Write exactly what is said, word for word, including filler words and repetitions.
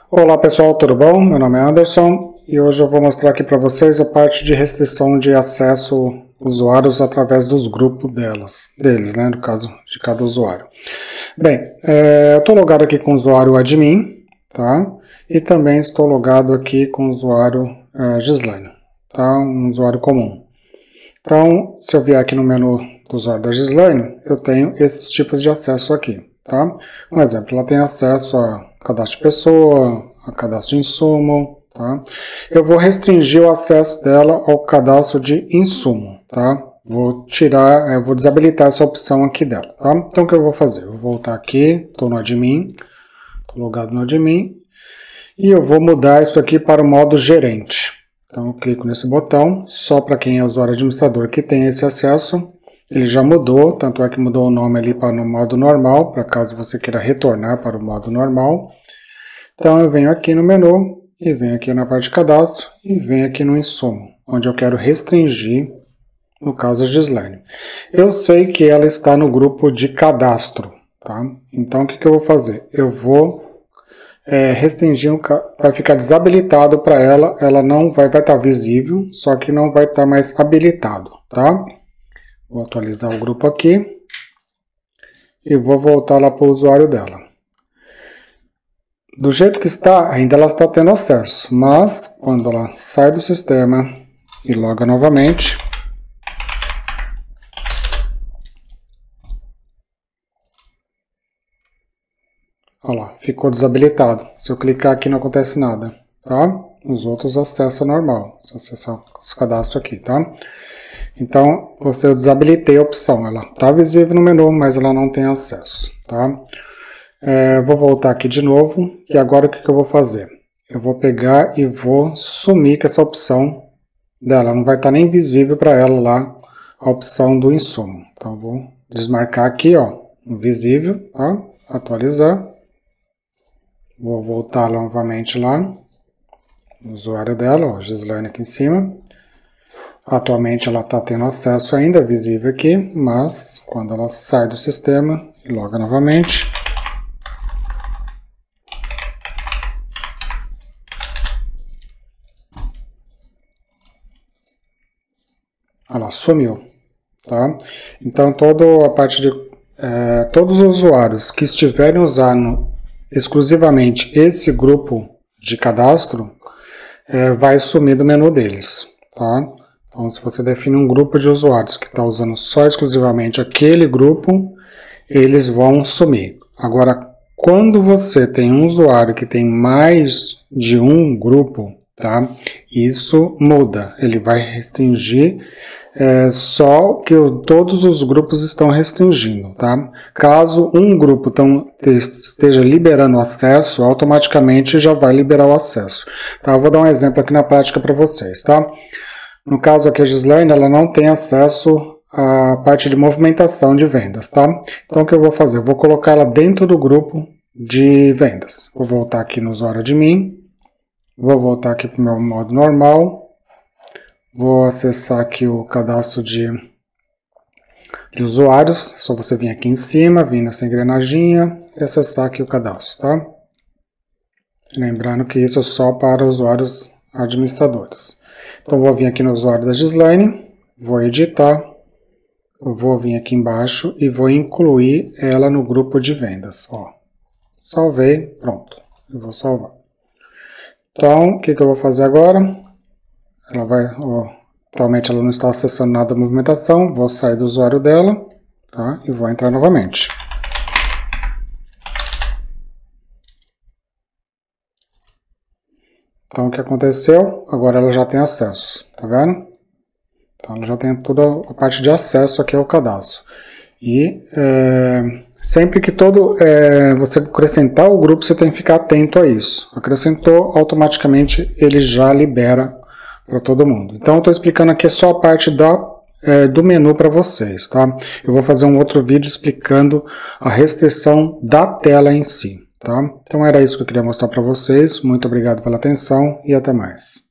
Olá pessoal, tudo bom? Meu nome é Anderson e hoje eu vou mostrar aqui para vocês a parte de restrição de acesso usuários através dos grupos delas, deles, né, no caso de cada usuário. Bem, é, eu estou logado aqui com o usuário admin, tá? E também estou logado aqui com o usuário é, Gislaine, tá? Um usuário comum. Então, se eu vier aqui no menu do usuário da Gislaine, eu tenho esses tipos de acesso aqui, tá? Um exemplo, ela tem acesso a cadastro de pessoa, a cadastro de insumo, tá? Eu vou restringir o acesso dela ao cadastro de insumo, tá? Vou tirar, eu vou desabilitar essa opção aqui dela, tá? Então o que eu vou fazer? Eu vou voltar aqui, estou no admin, estou logado no admin, e eu vou mudar isso aqui para o modo gerente. Então eu clico nesse botão, só para quem é usuário administrador que tem esse acesso. Ele já mudou, tanto é que mudou o nome ali para o modo normal, para caso você queira retornar para o modo normal. Então eu venho aqui no menu, e venho aqui na parte de cadastro, e venho aqui no insumo, onde eu quero restringir, no caso a Gislaine. Eu sei que ela está no grupo de cadastro, tá? Então o que, que eu vou fazer? Eu vou é, restringir, vai ficar desabilitado para ela, ela não vai, vai estar visível, só que não vai estar mais habilitado, tá? Vou atualizar o grupo aqui e vou voltar lá para o usuário dela. Do jeito que está, ainda ela está tendo acesso, mas quando ela sai do sistema e loga novamente, olha lá, ficou desabilitado. Se eu clicar aqui não acontece nada, tá? Os outros acessam normal, acessam esse cadastro aqui, tá? Então, você eu desabilitei a opção, ela está visível no menu, mas ela não tem acesso, tá? É, vou voltar aqui de novo, e agora o que, que eu vou fazer? Eu vou pegar e vou sumir com essa opção dela, não vai estar nem visível para ela lá a opção do insumo. Então, eu vou desmarcar aqui, ó, invisível, tá? Atualizar. Vou voltar novamente lá, no usuário dela, ó, Gislaine aqui em cima. Atualmente ela está tendo acesso ainda, visível aqui, mas quando ela sai do sistema e loga novamente, ela sumiu, tá? Então toda a parte de é, todos os usuários que estiverem usando exclusivamente esse grupo de cadastro é, vai sumir do menu deles, tá? Então, se você define um grupo de usuários que está usando só exclusivamente aquele grupo, eles vão sumir. Agora, quando você tem um usuário que tem mais de um grupo, tá? Isso muda. Ele vai restringir é, só o que todos os grupos estão restringindo, tá? Caso um grupo tão, esteja liberando acesso, automaticamente já vai liberar o acesso. Tá? Eu vou dar um exemplo aqui na prática para vocês, tá? No caso aqui a Gislaine, ela não tem acesso à parte de movimentação de vendas, tá? Então o que eu vou fazer? Eu vou colocar ela dentro do grupo de vendas. Vou voltar aqui no usuário admin, vou voltar aqui para o meu modo normal, vou acessar aqui o cadastro de, de usuários, só você vir aqui em cima, vir nessa engrenaginha e acessar aqui o cadastro, tá? Lembrando que isso é só para usuários administradores. Então, vou vir aqui no usuário da Gislaine, vou editar, vou vir aqui embaixo e vou incluir ela no grupo de vendas. Ó, salvei, pronto, eu vou salvar. Então, o que, que eu vou fazer agora? Ela vai, ó, atualmente ela não está acessando nada da movimentação, vou sair do usuário dela, tá? E vou entrar novamente. Então, o que aconteceu? Agora ela já tem acesso, tá vendo? Então, ela já tem toda a parte de acesso aqui ao cadastro. E é, sempre que todo é, você acrescentar o grupo, você tem que ficar atento a isso. Acrescentou, automaticamente ele já libera para todo mundo. Então, eu estou explicando aqui só a parte da, é, do menu para vocês, tá? Eu vou fazer um outro vídeo explicando a restrição da tela em si. Tá? Então era isso que eu queria mostrar para vocês. Muito obrigado pela atenção e até mais.